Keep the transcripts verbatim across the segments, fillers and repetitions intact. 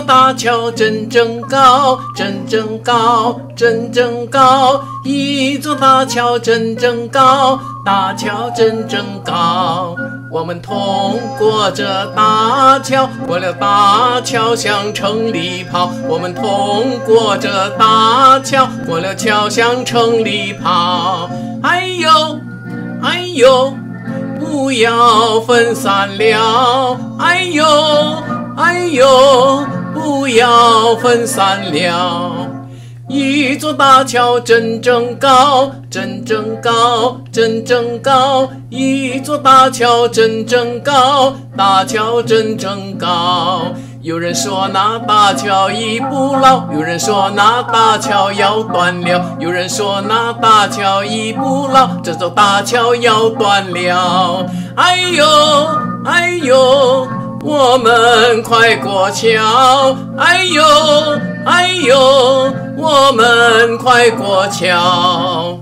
大桥真正高，真正高，真正高。一座大桥真正高，大桥真正高。我们通过这大桥，过了大桥向城里跑。我们通过这大桥，过了桥向城里跑。哎呦，哎呦，不要分散了。哎呦，哎呦，不要分散了。一座大桥真正高，真正高，真正高。一座大桥真正高，大桥真正高。有人说那大桥已不老，有人说那大桥要断了，有人说那大桥已不老，这座大桥要断了。哎呦，哎呦，我们快过桥。哎呦，哎呦，我们快过桥。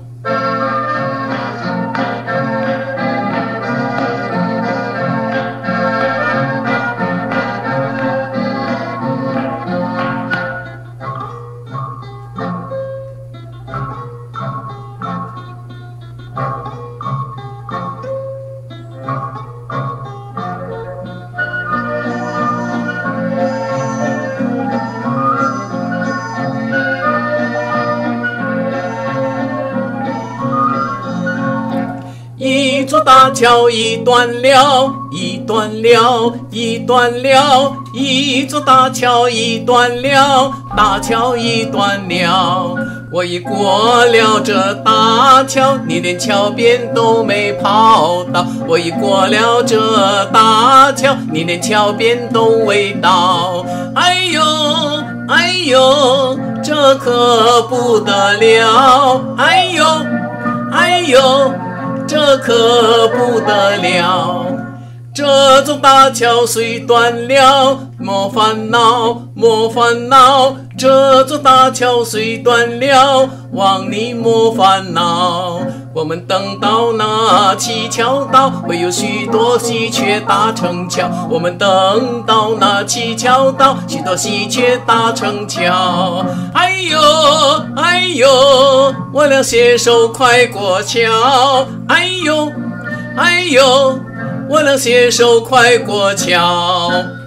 一座大桥已断了，已断了，已断了。一座大桥已断了，大桥已断了。我已过了这大桥，你连桥边都没跑到。我已过了这大桥，你连桥边都未到。哎呦，哎呦，这可不得了。哎呦，哎呦，这可不得了。这座大桥虽断了，莫烦恼，莫烦恼。这座大桥虽断了，望你莫烦恼。我们等到那七桥到，会有许多喜鹊搭成桥。我们等到那七桥到，许多喜鹊搭成桥。哎呦，哎呦，我俩携手快过桥。哎呦，哎呦，我俩携手快过桥。